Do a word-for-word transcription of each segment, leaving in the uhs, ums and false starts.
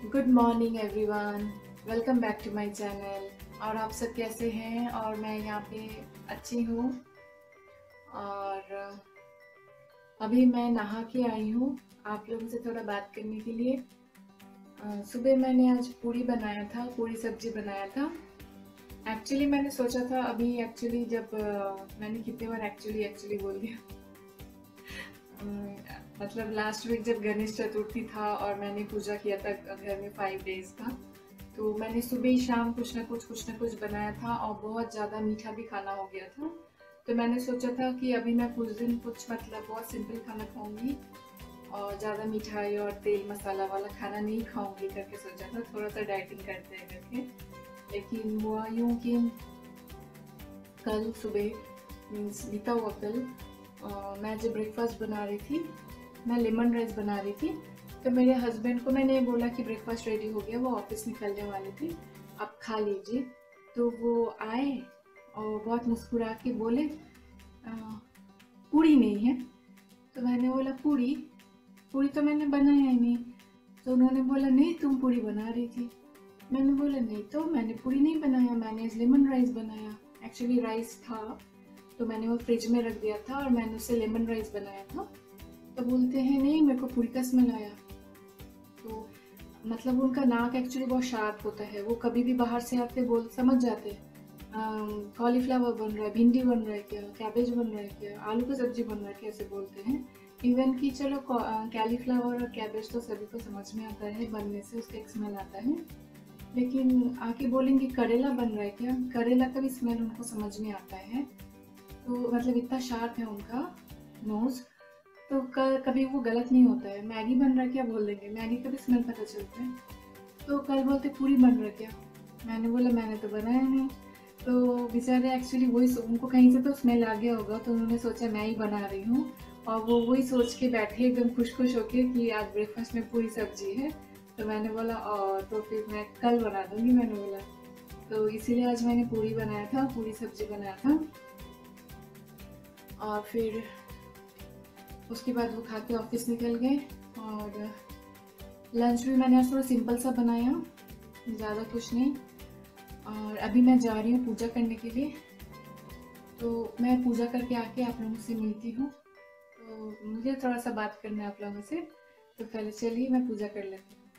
Good morning everyone, welcome back to my channel. और आप सब कैसे हैं? और मैं यहाँ पे अच्छी हूँ। और अभी मैं नहा के आई हूँ आप लोगों से थोड़ा बात करने के लिए। अ, सुबह मैंने आज पूरी बनाया था, पूरी सब्जी बनाया था। एक्चुअली मैंने सोचा था अभी एक्चुअली जब अ, मैंने कितने बार एक्चुअली एक्चुअली बोल दिया। अम, मतलब लास्ट वीक जब गणेश चतुर्थी था और मैंने पूजा किया था घर में फाइव डेज का, तो मैंने सुबह ही शाम कुछ ना कुछ कुछ ना कुछ बनाया था और बहुत ज़्यादा मीठा भी खाना हो गया था। तो मैंने सोचा था कि अभी मैं कुछ दिन कुछ मतलब बहुत सिंपल खाना खाऊंगी और ज़्यादा मिठाई और तेल मसाला वाला खाना नहीं खाऊंगी करके सोचा था, थोड़ा सा डाइटिंग करते हैं करके। लेकिन हुआ यूँ कि कल सुबह मीन्स बीता हुआ कल अ, मैं जब ब्रेकफास्ट बना रही थी, मैं लेमन राइस बना रही थी। तो मेरे हस्बैंड को मैंने बोला कि ब्रेकफास्ट रेडी हो गया, वो ऑफिस निकलने वाले थे, आप खा लीजिए। तो वो आए और बहुत मुस्कुरा के बोले "अ, पूरी नहीं है?" तो मैंने बोला पूरी पूरी तो मैंने बनाया ही नहीं। तो उन्होंने बोला नहीं, तुम पूरी बना रही थी। मैंने बोला नहीं तो मैंने पूरी नहीं बनाया, मैंने लेमन राइस बनाया। एक्चुअली राइस था तो मैंने वो फ्रिज में रख दिया था और मैंने उससे लेमन राइस बनाया था। तो बोलते हैं नहीं, मेरे को पूरी का स्मेल आया। तो मतलब उनका नाक एक्चुअली बहुत शार्प होता है, वो कभी भी बाहर से आते बोल समझ जाते हैं कॉलीफ्लावर बन रहा है, भिंडी बन रहा है क्या, कैबेज बन रहा है क्या, आलू की सब्जी बन रहा है, कैसे बोलते हैं। इवन कि चलो कैलीफ्लावर और कैबेज तो सभी को समझ में आता है, बनने से उसका एक स्मेल आता है। लेकिन आके बोलेंगे करेला बन रहा है क्या, करेला का भी स्मेल उनको समझ में आता है। तो मतलब इतना शार्प है उनका नोज। तो क- कभी वो गलत नहीं होता है। मैगी बन रहा है क्या बोल देंगे, मैगी का भी स्मेल पता चलता है। तो कल बोलते पूरी बन रहा है क्या, मैंने बोला मैंने तो बनाया नहीं। तो बेचारे एक्चुअली वही सो- उनको कहीं से तो स्मेल आ गया होगा, तो उन्होंने सोचा मैं ही बना रही हूँ। और वो वही सोच के बैठे एकदम खुश खुश होके कि आज ब्रेकफास्ट में पूरी सब्जी है। तो मैंने बोला और तो फिर मैं कल बना दूंगी, मैंने बोला। तो इसीलिए आज मैंने पूरी बनाया था, पूरी सब्जी बनाया था। और फिर उसके बाद वो खा के ऑफिस निकल गए। और लंच भी मैंने आज थोड़ा सिंपल सा बनाया, ज़्यादा कुछ नहीं। और अभी मैं जा रही हूँ पूजा करने के लिए। तो मैं पूजा करके आके आप लोगों से मिलती हूँ। तो मुझे थोड़ा सा बात करना है आप लोगों से, तो पहले चलिए मैं पूजा कर लेती हूँ।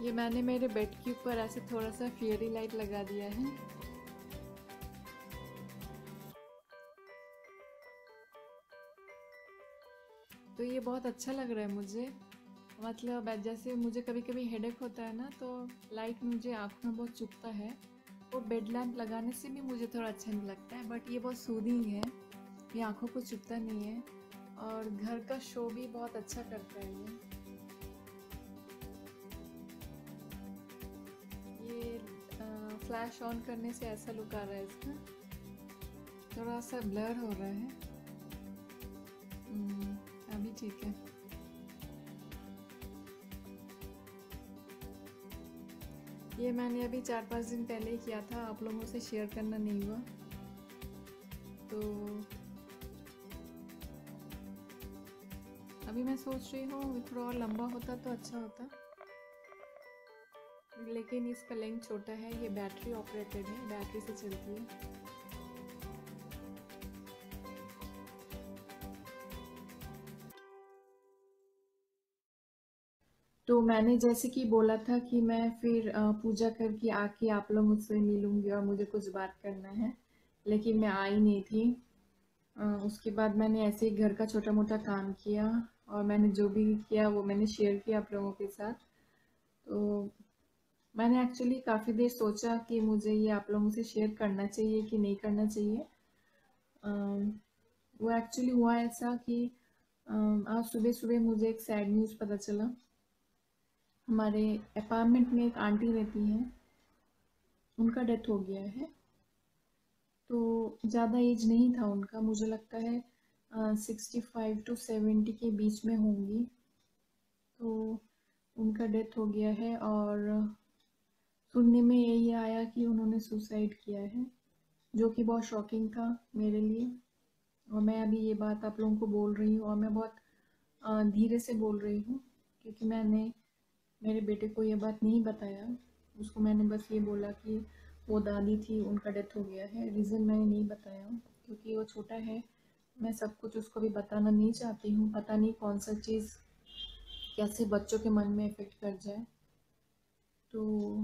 ये मैंने मेरे बेड के ऊपर ऐसे थोड़ा सा फेयरी लाइट लगा दिया है। तो ये बहुत अच्छा लग रहा है मुझे। मतलब जैसे मुझे कभी कभी हेडेक होता है ना, तो लाइट मुझे आँख में बहुत चुभता है। और बेड लैम्प लगाने से भी मुझे थोड़ा अच्छा नहीं लगता है, बट ये बहुत सूदिंग है, ये आँखों को चुभता नहीं है और घर का शो भी बहुत अच्छा करता है। ये ये फ्लैश ऑन करने से ऐसा लुक आ रहा है इसका, थोड़ा सा ब्लर हो रहा है। अभी ठीक है। ये मैंने अभी चार पाँच दिन पहले ही किया था, आप लोगों से शेयर करना नहीं हुआ। तो अभी मैं सोच रही हूँ थोड़ा और लंबा होता तो अच्छा होता, लेकिन इसका लेंथ छोटा है। ये बैटरी ऑपरेटेड है, बैटरी से चलती है। तो मैंने जैसे कि बोला था कि मैं फिर पूजा करके आके आप लोगों से मिलूंगी और मुझे कुछ बात करना है, लेकिन मैं आई नहीं थी। उसके बाद मैंने ऐसे ही घर का छोटा मोटा काम किया और मैंने जो भी किया वो मैंने शेयर किया आप लोगों के साथ। तो मैंने एक्चुअली काफ़ी देर सोचा कि मुझे ये आप लोगों से शेयर करना चाहिए कि नहीं करना चाहिए। वो एक्चुअली हुआ ऐसा कि आज सुबह सुबह मुझे एक सैड न्यूज़ पता चला। हमारे अपार्टमेंट में एक आंटी रहती हैं, उनका डेथ हो गया है। तो ज़्यादा एज नहीं था उनका, मुझे लगता है सिक्सटी फाइव टू सेवेंटी के बीच में होंगी। तो उनका डेथ हो गया है और सुनने में यही आया कि उन्होंने सुसाइड किया है, जो कि बहुत शॉकिंग था मेरे लिए। और मैं अभी ये बात आप लोगों को बोल रही हूँ और मैं बहुत धीरे से बोल रही हूँ, क्योंकि मैंने मेरे बेटे को ये बात नहीं बताया। उसको मैंने बस ये बोला कि वो दादी थी, उनका डेथ हो गया है। रीज़न मैंने नहीं बताया क्योंकि वो छोटा है, मैं सब कुछ उसको भी बताना नहीं चाहती हूँ। पता नहीं कौन सा चीज़ कैसे बच्चों के मन में इफ़ेक्ट कर जाए। तो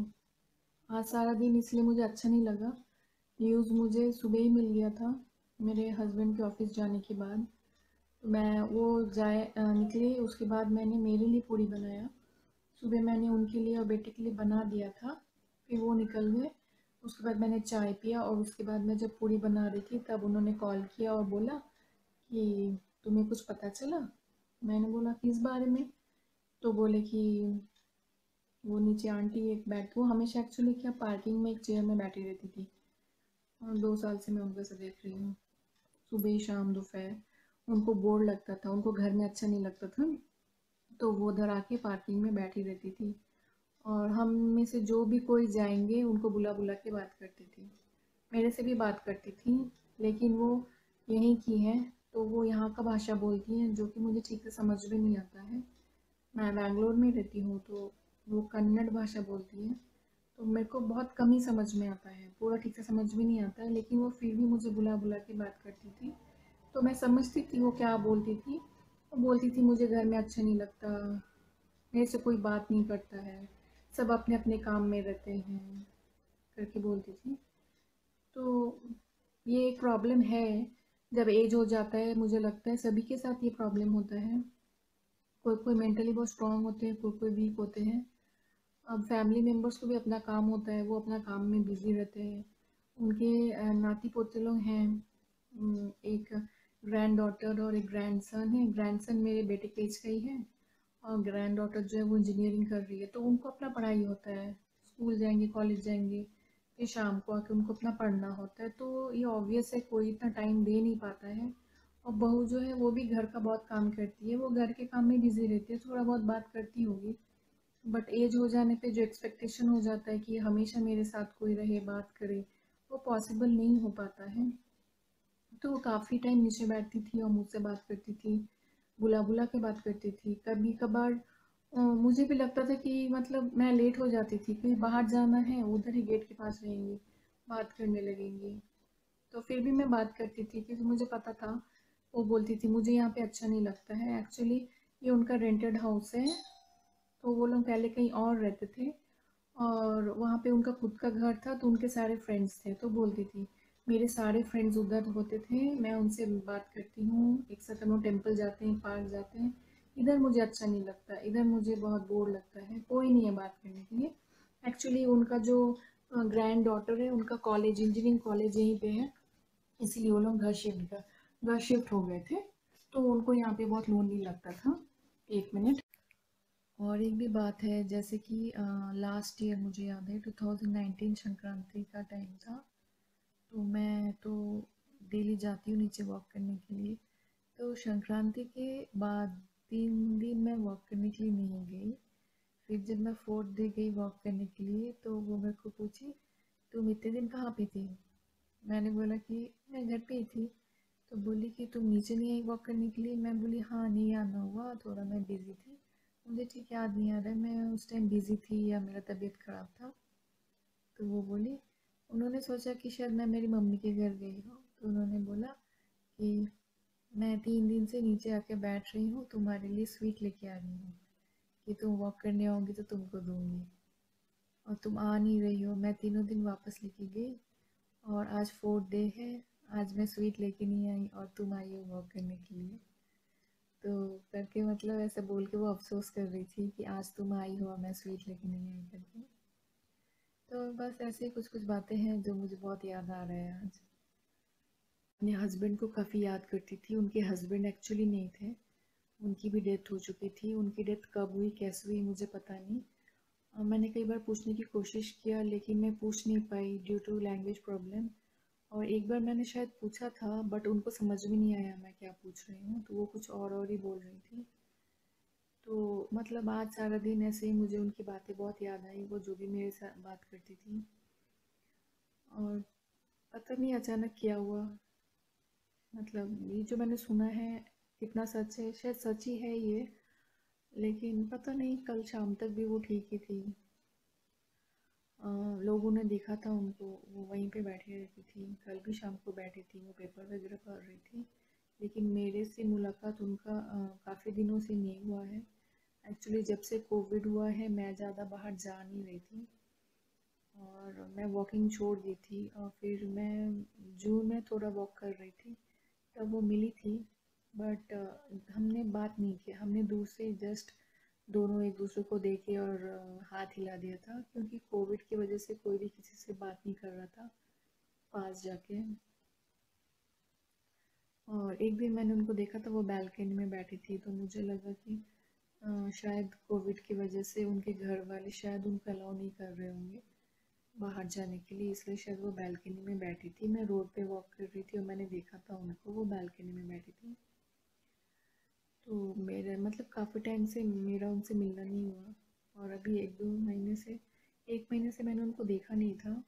आज सारा दिन इसलिए मुझे अच्छा नहीं लगा। न्यूज़ मुझे सुबह ही मिल गया था मेरे हस्बैंड के ऑफिस जाने के बाद। तो मैं वो जाए निकले, उसके बाद मैंने मेरे लिए पूड़ी बनाया। सुबह मैंने उनके लिए और बेटे के लिए बना दिया था, फिर वो निकल गए। उसके बाद मैंने चाय पिया और उसके बाद मैं जब पूड़ी बना रही थी तब उन्होंने कॉल किया और बोला कि तुम्हें कुछ पता चला। मैंने बोला किस बारे में। तो बोले कि वो नीचे आंटी एक बैठ, वो हमेशा एक्चुअली क्या पार्किंग में एक चेयर में बैठी रहती थी और दो साल से मैं उनको ऐसा देख रही हूँ, सुबह शाम दोपहर। उनको बोर लगता था, उनको घर में अच्छा नहीं लगता था, तो वो उधर आके पार्किंग में बैठी रहती थी और हम में से जो भी कोई जाएंगे उनको बुला बुला के बात करती थी। मेरे से भी बात करती थी, लेकिन वो यहीं की हैं तो वो यहाँ का भाषा बोलती हैं, जो कि मुझे ठीक से समझ में नहीं आता है। मैं बैंगलोर में रहती हूँ तो वो कन्नड़ भाषा बोलती हैं, तो मेरे को बहुत कम ही समझ में आता है, पूरा ठीक से समझ में नहीं आता है। लेकिन वो फिर भी मुझे बुला बुला के बात करती थी, तो मैं समझती थी वो क्या बोलती थी। वो बोलती थी मुझे घर में अच्छा नहीं लगता, मेरे से कोई बात नहीं करता है, सब अपने अपने काम में रहते हैं करके बोलती थी। तो ये एक प्रॉब्लम है, जब एज हो जाता है मुझे लगता है सभी के साथ ये प्रॉब्लम होता है। कोई कोई मेंटली बहुत स्ट्रांग होते हैं, कोई कोई वीक होते हैं। अब फैमिली मेम्बर्स को भी अपना काम होता है, वो अपना काम में बिजी रहते हैं। उनके नाती पोते लोग हैं, एक ग्रैंड डॉटर और एक ग्रैंड सन है। ग्रैंड सन मेरे बेटे के एज का ही है और ग्रैंड डॉटर जो है वो इंजीनियरिंग कर रही है। तो उनको अपना पढ़ाई होता है, स्कूल जाएंगे, कॉलेज जाएंगे, फिर शाम को आके उनको अपना पढ़ना होता है। तो ये ऑब्वियस है कोई इतना टाइम दे नहीं पाता है। और बहू जो है वो भी घर का बहुत काम करती है, वो घर के काम में बिजी रहती है, थोड़ा बहुत बात करती होगी, बट एज हो जाने पे जो एक्सपेक्टेशन हो जाता है कि हमेशा मेरे साथ कोई रहे, बात करे, वो पॉसिबल नहीं हो पाता है। तो वो काफ़ी टाइम नीचे बैठती थी और मुझसे बात करती थी, बुला बुला के बात करती थी। कभी कभार मुझे भी लगता था कि मतलब मैं लेट हो जाती थी, कहीं बाहर जाना है, उधर ही गेट के पास रहेंगी, बात करने लगेंगी। तो फिर भी मैं बात करती थी क्योंकि मुझे पता था। वो बोलती थी मुझे यहाँ पे अच्छा नहीं लगता है। एक्चुअली ये उनका रेंटेड हाउस है तो वो लोग पहले कहीं और रहते थे और वहाँ पे उनका खुद का घर था, तो उनके सारे फ्रेंड्स थे। तो बोलती थी मेरे सारे फ्रेंड्स उधर होते थे, मैं उनसे बात करती हूँ, एक साथ हम लोग टेम्पल जाते हैं, पार्क जाते हैं। इधर मुझे अच्छा नहीं लगता, इधर मुझे बहुत बोर लगता है, कोई नहीं है बात करने के लिए। एक्चुअली उनका जो ग्रैंड डॉटर है, उनका कॉलेज, इंजीनियरिंग कॉलेज यहीं पे है, इसलिए वो लोग घर शिफ्ट घर घर शिफ्ट हो गए थे। तो उनको यहाँ पे बहुत लोनली लगता था। एक मिनट। और एक भी बात है, जैसे कि लास्ट ईयर मुझे याद है, ट्वेंटी नाइनटीन संक्रांति का टाइम था। तो मैं तो डेली जाती हूँ नीचे वॉक करने के लिए। तो संक्रांति के बाद तीन दिन मैं वॉक करने के लिए नहीं गई। फिर जब मैं फोर्थ डे गई वॉक करने के लिए, तो वो मेरे को पूछी तुम इतने दिन कहाँ पे थी। मैंने बोला कि मैं घर पे ही थी। तो बोली कि तुम नीचे नहीं आई वॉक करने के लिए। मैं बोली हाँ, नहीं आना हुआ, थोड़ा मैं बिजी थी। मुझे ठीक याद नहीं आ रहा है मैं उस टाइम बिजी थी या मेरा तबीयत खराब था। तो वो बोली, उन्होंने सोचा कि शायद मैं मेरी मम्मी के घर गई हूँ। तो उन्होंने बोला कि मैं तीन दिन से नीचे आके बैठ रही हूँ, तुम्हारे लिए स्वीट लेके आ रही हूँ कि तुम वॉक करने आओगी तो तुमको दूंगी, और तुम आ नहीं रही हो। मैं तीनों दिन वापस लेके गई और आज फोर्थ डे है, आज मैं स्वीट लेके नहीं आई और तुम आई हो वॉक करने के लिए। तो करके मतलब ऐसा बोल के वो अफसोस कर रही थी कि आज तुम आई हो और मैं स्वीट लेके नहीं आई करके। तो बस ऐसे ही कुछ कुछ बातें हैं जो मुझे बहुत याद आ रहा है आज। अपने हस्बैंड को काफ़ी याद करती थी। उनके हस्बैंड एक्चुअली नहीं थे, उनकी भी डेथ हो चुकी थी। उनकी डेथ कब हुई, कैसे हुई, मुझे पता नहीं। अ, मैंने कई बार पूछने की कोशिश किया, लेकिन मैं पूछ नहीं पाई ड्यू टू लैंग्वेज प्रॉब्लम। और एक बार मैंने शायद पूछा था, बट उनको समझ में नहीं आया मैं क्या पूछ रही हूँ, तो वो कुछ और और ही बोल रही थी। तो मतलब आज सारा दिन ऐसे ही मुझे उनकी बातें बहुत याद आई, वो जो भी मेरे साथ बात करती थी। और पता नहीं अचानक क्या हुआ। मतलब ये जो मैंने सुना है कितना सच है, शायद सच ही है ये, लेकिन पता नहीं, कल शाम तक भी वो ठीक ही थी। अ, लोगों ने देखा था उनको, वो वहीं पे बैठी रहती थी, कल भी शाम को बैठी थी, वो पेपर वगैरह पढ़ रही थी। लेकिन मेरे से मुलाकात उनका काफ़ी दिनों से नहीं हुआ है। एक्चुअली जब से कोविड हुआ है मैं ज़्यादा बाहर जा नहीं रही थी और मैं वॉकिंग छोड़ दी थी। और फिर मैं जून में थोड़ा वॉक कर रही थी, तब वो मिली थी। बट हमने बात नहीं की, हमने दूर से जस्ट दोनों एक दूसरे को देखे और अ, हाथ हिला दिया था, क्योंकि कोविड की वजह से कोई भी किसी से बात नहीं कर रहा था पास जाके। और एक दिन मैंने उनको देखा था, वो बैल्कनी में बैठी थी, तो मुझे लगा कि अ, शायद कोविड की वजह से उनके घर वाले शायद उनको अलाउ नहीं कर रहे होंगे बाहर जाने के लिए, इसलिए शायद वो बैल्कनी में बैठी थी। मैं रोड पे वॉक कर रही थी और मैंने देखा था उनको, वो बैल्कनी में बैठी थी। तो मेरे मतलब काफ़ी टाइम से मेरा उनसे मिलना नहीं हुआ, और अभी एक दो महीने से, एक महीने से मैंने उनको देखा नहीं था।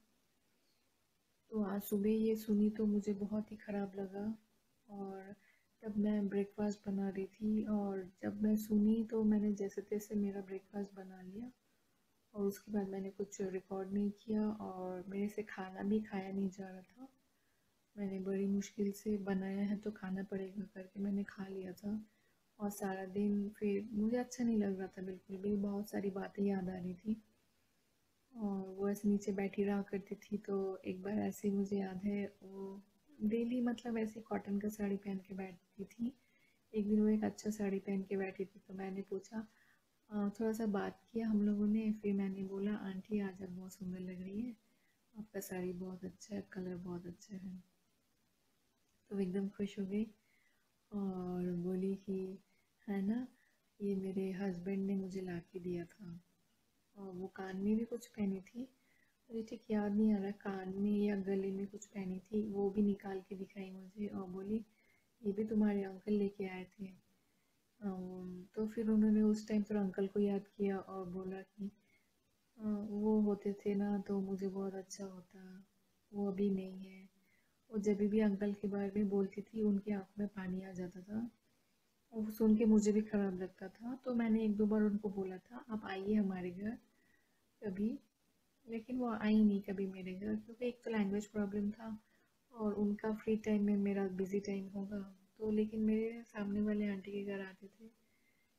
तो आज सुबह ये सुनी तो मुझे बहुत ही ख़राब लगा। और तब मैं ब्रेकफास्ट बना रही थी, और जब मैं सुनी तो मैंने जैसे तैसे मेरा ब्रेकफास्ट बना लिया, और उसके बाद मैंने कुछ रिकॉर्ड नहीं किया और मेरे से खाना भी खाया नहीं जा रहा था। मैंने बड़ी मुश्किल से बनाया है तो खाना पड़ेगा करके मैंने खा लिया था। और सारा दिन फिर मुझे अच्छा नहीं लग रहा था बिल्कुल भी, बहुत सारी बातें याद आ रही थी। और वो ऐसे नीचे बैठी रहा करती थी, तो एक बार ऐसे ही मुझे याद है, वो डेली मतलब ऐसे कॉटन का साड़ी पहन के बैठती थी। एक दिन वो एक अच्छा साड़ी पहन के बैठी थी, तो मैंने पूछा, अ, थोड़ा सा बात किया हम लोगों ने। फिर मैंने बोला आंटी आज आप बहुत सुंदर लग रही है, आपका साड़ी बहुत अच्छा है, कलर बहुत अच्छा है। तो वो एकदम खुश हो गई और बोली कि है ना, ये मेरे हस्बैंड ने मुझे ला के दिया था। और वो कान में भी कुछ पहनी थी, मुझे ठीक याद नहीं आ रहा, कान में या गले में कुछ पहनी थी, वो भी निकाल के दिखाई मुझे और बोली ये भी तुम्हारे अंकल लेके आए थे। अम, तो फिर उन्होंने उस टाइम पर अंकल को याद किया और बोला कि अ, वो होते थे ना तो मुझे बहुत अच्छा होता, वो अभी नहीं है। वो जब भी अंकल के बारे में बोलती थी उनकी आंखों में पानी आ जाता था, और वो सुन के मुझे भी खराब लगता था। तो मैंने एक दो बार उनको बोला था आप आइए हमारे घर कभी, लेकिन वो आई नहीं कभी मेरे घर, क्योंकि एक तो लैंग्वेज प्रॉब्लम था और उनका फ्री टाइम में मेरा बिजी टाइम होगा। तो लेकिन मेरे सामने वाले आंटी के घर आते थे,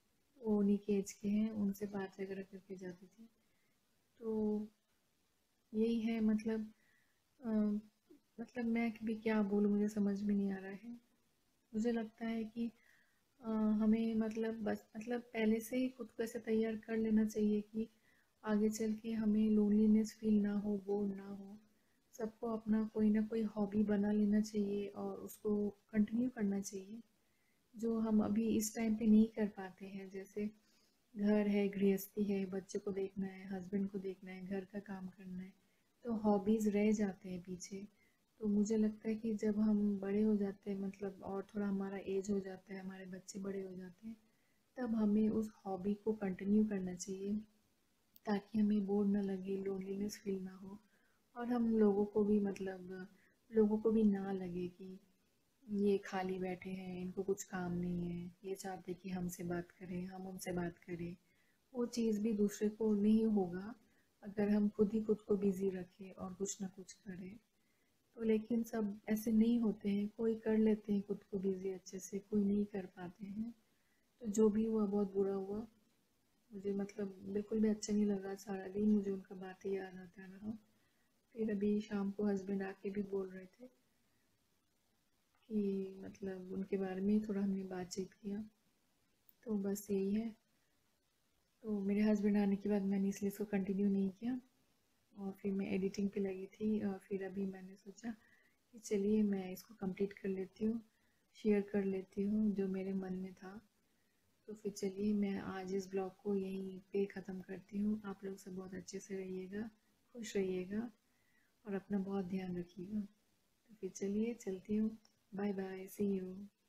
वो उन्हीं के एज के हैं, उनसे बात वगैरह करके जाती थी। तो यही है मतलब अ, मतलब मैं भी क्या बोलूँ, मुझे समझ में नहीं आ रहा है। मुझे लगता है कि अ, हमें मतलब बस मतलब पहले से ही खुद को ऐसे तैयार कर लेना चाहिए कि आगे चल के हमें लोनलीनेस फील ना हो, बोर ना हो। सबको अपना कोई ना कोई हॉबी बना लेना चाहिए और उसको कंटिन्यू करना चाहिए, जो हम अभी इस टाइम पे नहीं कर पाते हैं। जैसे घर है, गृहस्थी है, बच्चे को देखना है, हस्बैंड को देखना है, घर का काम करना है, तो हॉबीज़ रह जाते हैं पीछे। तो मुझे लगता है कि जब हम बड़े हो जाते हैं, मतलब और थोड़ा हमारा एज हो जाता है, हमारे बच्चे बड़े हो जाते हैं, तब हमें उस हॉबी को कंटिन्यू करना चाहिए, ताकि हमें बोर ना लगे, लोनलीनेस फील ना हो, और हम लोगों को भी मतलब लोगों को भी ना लगे कि ये खाली बैठे हैं, इनको कुछ काम नहीं है, ये चाहते कि हमसे बात करें, हम उनसे बात करें। वो चीज़ भी दूसरे को नहीं होगा अगर हम खुद ही खुद को बिजी रखें और कुछ ना कुछ करें। तो लेकिन सब ऐसे नहीं होते हैं, कोई कर लेते हैं खुद को बिजी अच्छे से, कोई नहीं कर पाते हैं। तो जो भी हुआ बहुत बुरा हुआ। मुझे मतलब बिल्कुल भी अच्छा नहीं लगा, सारा दिन मुझे उनका बातें याद आता रहा। फिर अभी शाम को हस्बैंड आके भी बोल रहे थे कि मतलब उनके बारे में थोड़ा हमने बातचीत किया। तो बस यही है। तो मेरे हस्बैंड आने के बाद मैंने इसलिए इसको कंटिन्यू नहीं किया, और फिर मैं एडिटिंग पे लगी थी। और फिर अभी मैंने सोचा कि चलिए मैं इसको कंप्लीट कर लेती हूँ, शेयर कर लेती हूँ जो मेरे मन में था। तो फिर चलिए मैं आज इस ब्लॉग को यहीं पे ख़त्म करती हूँ। आप लोग सब बहुत अच्छे से रहिएगा, खुश रहिएगा और अपना बहुत ध्यान रखिएगा। तो फिर चलिए चलती हूँ। Bye bye, see you.